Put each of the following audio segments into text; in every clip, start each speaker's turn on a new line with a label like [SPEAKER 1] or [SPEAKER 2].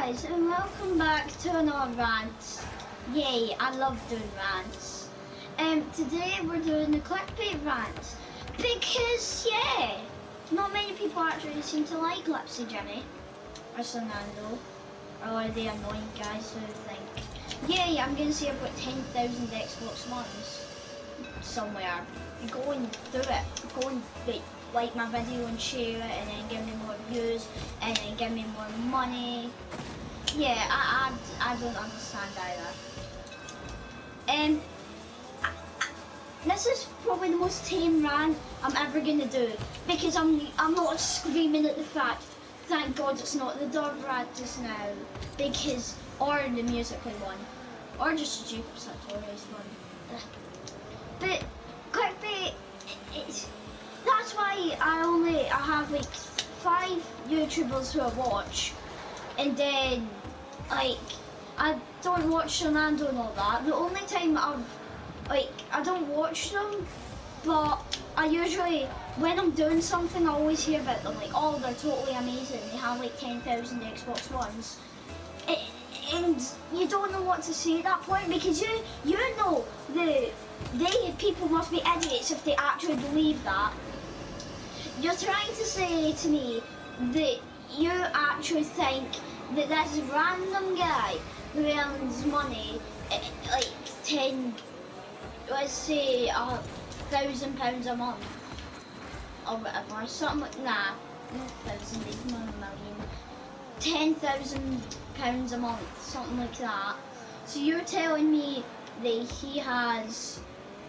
[SPEAKER 1] guys, and welcome back to another rant. Yay, I love doing rants. Today we're doing the clickbait rant because not many people actually seem to like Lipsy Jimmy or Fernando, or the annoying guys who think, yay, I'm gonna say I've got 10,000 Xbox Ones somewhere. Go and do it. Go and like my video and share it, and then give me more views, and then give me more money. Yeah, I don't understand either. This is probably the most tame rant I'm ever gonna do, because I'm not screaming at the fact, thank God it's not the dog rant just now, because, or the musical one, or just the Jacob Sartorius one. But clickbait, that's why I have like 5 YouTubers who I watch, and then like I don't watch Fernando and all that. The only time I don't watch them, but I usually, when I'm doing something, I always hear about them, like, oh, they're totally amazing, they have like 10,000 Xbox Ones. And you don't know what to say at that point, because you know people must be idiots if they actually believe that. You're trying to say to me that you actually think that this random guy who earns money, like let's say £1,000 a month, or whatever, something like that, not 1,000, it's more than a million, £10,000 a month, something like that. So you're telling me that he has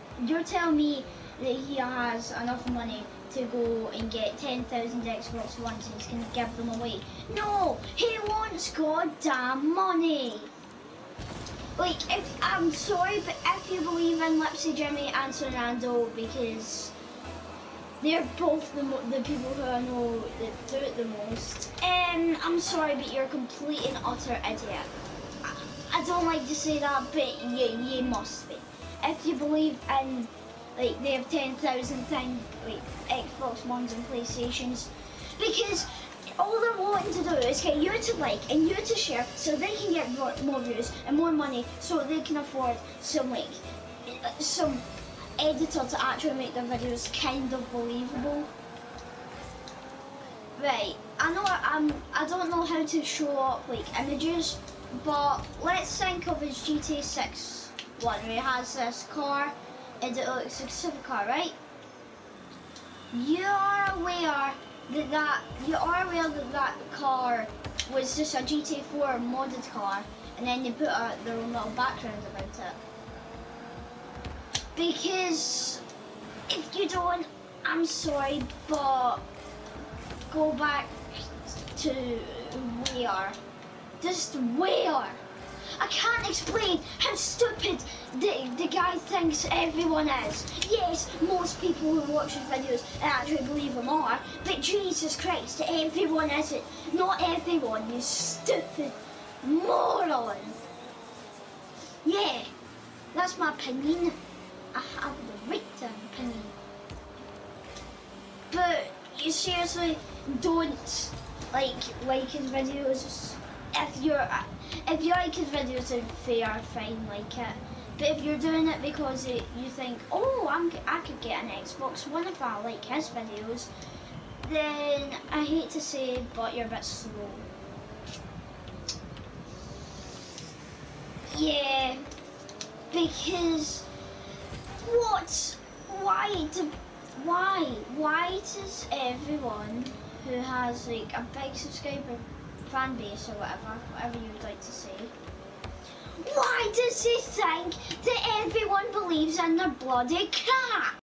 [SPEAKER 1] enough money to go and get 10,000 Xbox Ones and he's going to give them away. No, he wants goddamn money. Like, I'm sorry, but if you believe in Lipsy Jimmy and Fernando, because they're both the people who I know that do it the most, I'm sorry, but you're a complete and utter idiot. I don't like to say that, but you must be. If you believe in, like, they have 10,000 things, like Xbox Ones and PlayStations, because all they're wanting to do is get you to like and you to share, so they can get more views and more money, so they can afford some editor to actually make their videos kind of believable. Right, I don't know how to show up like images, but let's think of his GTA 6 one where it has this car and it looks like a supercar, right? You are aware that car was just a GTA 4 modded car, and then they put their own little background about it. Because if you don't, I'm sorry, but go back to where? Just where? I can't explain how stupid the guy thinks everyone is. Yes, most people who watch his videos actually believe him are, but Jesus Christ, everyone isn't. Not everyone, you stupid moron. Yeah, that's my opinion. I have the right to an opinion. But you seriously don't like his videos. If you like his videos, then fair, fine, like it. But if you're doing it because you think, oh, I could get an Xbox One if I like his videos, then I hate to say, but you're a bit slow. Yeah, because why does everyone who has like a big subscriber fan base or whatever you would like to say, why does he think that everyone believes in their bloody cat?